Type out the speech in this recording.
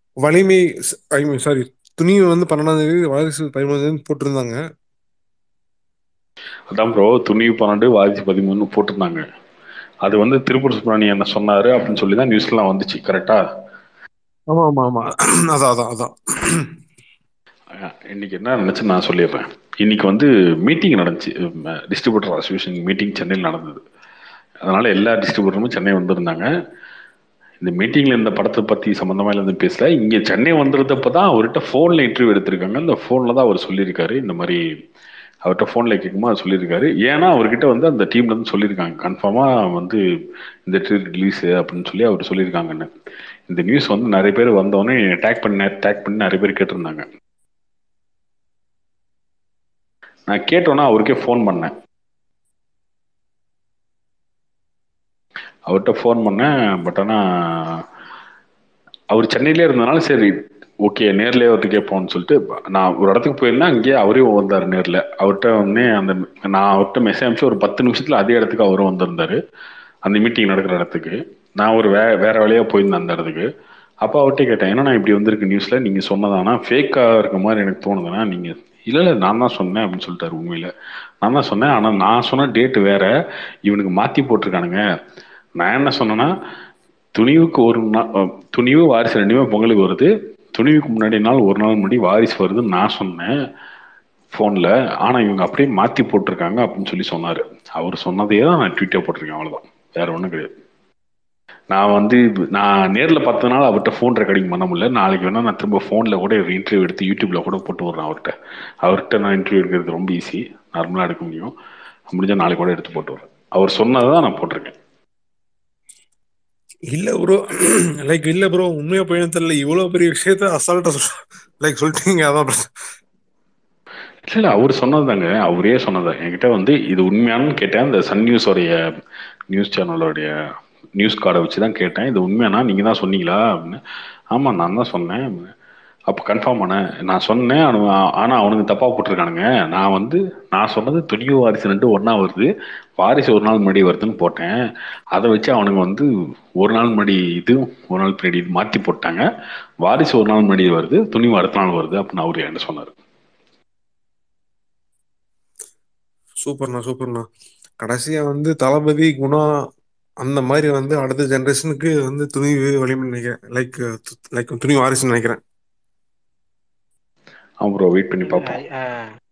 வலிமை ஐ mean sorry, துணிவு வந்து 12ஆம் தேதி, வாரிசு 13ஆம் தேதி போட்டிருந்தாங்க. அதான் ப்ரோ, துணிவு 12, வாரிசு 13 போட்டிருந்தாங்க. அது வந்து திருப்பூர் சுப்ரமணியன் என்ன சொன்னாரு அப்படின்னு சொல்லி தான் நியூஸ்லாம் வந்துச்சு, கரெக்டா? ஆமா ஆமா ஆமா. அதான் அதான் அதான். இன்னைக்கு என்ன நினைச்சு நான் சொல்லிடுறேன். இன்னைக்கு வந்து மீட்டிங் நடந்துச்சு, டிஸ்ட்ரிபியூட்டர் அசோசியேஷன் மீட்டிங் சென்னையில் நடந்தது. அதனால எல்லா டிஸ்ட்ரிபியூட்டருமே சென்னை வந்திருந்தாங்க. இந்த மீட்டிங்ல இந்த படத்தை பத்தி சம்பந்தமா எல்லாம் பேசல. இங்க சென்னை வந்திருந்தப்ப தான் அவர்கிட்ட போன்ல இன்டர்வியூ எடுத்திருக்காங்க. இந்த போன்ல தான் அவர் சொல்லியிருக்காரு இந்த மாதிரி. அவர்கிட்ட போன்ல கேட்குமா சொல்லியிருக்காரு. ஏன்னா அவர்கிட்ட வந்து அந்த டீம்ல இருந்து சொல்லியிருக்காங்க கன்ஃபார்மா வந்து இந்த ரிலீஸ் அப்படின்னு சொல்லி அவர் சொல்லியிருக்காங்கன்னு. இந்த நியூஸ் வந்து நிறைய பேர் வந்தோடனே டேக் பண்ணி நிறைய பேர் கேட்டிருந்தாங்க. நான் கேட்டோன்னா அவருக்கே ஃபோன் பண்ணேன். அவர்கிட்ட ஃபோன் பண்ணேன். பட் ஆனால் அவர் சென்னையிலே இருந்தனால சரி ஓகே நேர்லேயே அவர்கிட்ட கேட்போம்னு சொல்லிட்டு நான் ஒரு இடத்துக்கு போயிருந்தேன். அங்கேயே அவரையும் வந்தார் நேரில். அவர்கிட்ட வந்து நான் அவர்கிட்ட மெசேஜ் அனுப்பிச்சு ஒரு 10 நிமிஷத்தில் அதே இடத்துக்கு அவரும் வந்திருந்தாரு, அந்த மீட்டிங் நடக்கிற இடத்துக்கு. நான் ஒரு வேற வழியாக போயிருந்தேன் அந்த இடத்துக்கு. அப்போ அவர்கிட்ட கேட்டேன், ஏன்னா இப்படி வந்திருக்கு நியூஸில், நீங்கள் சொன்னதானா ஃபேக்காக இருக்க மாதிரி எனக்கு தோணுதுன்னா நீங்கள். இல்லை இல்லை நான் தான் சொன்னேன் அப்படின்னு சொல்லிட்டாரு. உண்மையில் நான் தான் சொன்னேன், ஆனால் நான் சொன்ன டேட்டு வேற, இவனுக்கு மாற்றி போட்டிருக்கானுங்க. நான் என்ன சொன்னேன்னா துணிவுக்கு ஒரு நாள், துணிவு வாரிசு ரெண்டுமே பொங்கலுக்கு வருது. துணிவுக்கு முன்னாடி நாள் ஒரு நாள் முன்னாடி வாரிசு வருதுன்னு நான் சொன்னேன் ஃபோனில். ஆனால் இவங்க அப்படியே மாற்றி போட்டிருக்காங்க அப்படின்னு சொல்லி சொன்னார். அவர் சொன்னதையே தான் நான் ட்வீட்டாக போட்டிருக்கேன், அவ்வளோதான், வேற ஒன்றும் கிடையாது. நான் வந்து நான் நேரில் பார்த்ததுனால அவர்கிட்ட ஃபோன் ரெக்கார்டிங் பண்ண முடியல. நாளைக்கு வேணா நான் திரும்ப ஃபோனில் கூட ஒரு இன்டர்வியூ எடுத்து யூடியூப்ல கூட போட்டு விட்றேன் அவர்கிட்ட நான் இன்டர்வியூ எடுக்கிறது ரொம்ப ஈஸி, நார்மலாக எடுக்க முடியும். முடிஞ்சால் நாளைக்கு கூட எடுத்து போட்டு விட்றேன். அவர் சொன்னதை தான் நான் போட்டிருக்கேன். இல்ல ப்ரோ, லைக் இல்ல ப்ரோ, உண்மையா பையன் தெரியல, இவ்வளவு பெரிய விஷயத்த அசால்ட்டா லைக் சொல்லிட்டீங்க. அதான் இல்லை இல்லை அவர் சொன்னதாங்க, அவரே சொன்னது என்கிட்ட வந்து. இது உண்மையானு கேட்டேன். இந்த சன் நியூஸோடைய நியூஸ் சேனலோடைய நியூஸ் கார்டை வச்சு தான் கேட்டேன், இது உண்மையானா நீங்கள் தான் சொன்னீங்களா அப்படின்னு. ஆமாம் நான் தான் சொன்னேன். அப்போ கன்ஃபார்ம் பண்ண நான் சொன்னேன். ஆனால் அவனுக்கு தப்பாக போட்டிருக்கானுங்க. நான் சொன்னது துணிவு வாரிசு ரெண்டு ஒன்றா வருது, வாரிசு ஒரு நாள் முன்னாடி வருதுன்னு போட்டேன். அதை வச்சு அவனுங்க வந்து ஒரு நாள் முன்னாடி இது, ஒரு நாள் பின்னாடி இது மாற்றி போட்டாங்க. வாரிசு ஒரு நாள் முன்னாடி வருது, துணிவு அடுத்த நாள் வருது அப்படின்னு அவரு என்கிட்ட சொன்னார். சூப்பர்ண்ணா சூப்பர்ண்ணா. கடைசியா வந்து தளபதி குணா அந்த மாதிரி வந்து அடுத்த ஜெனரேஷனுக்கு வந்து துணிவு வலிமை நினைக்கிறேன். லைக் லைக் துணிவு வாரிசுன்னு நினைக்கிறேன். அப்புறம் வெயிட் பண்ணி இல்ல பார்ப்போம்.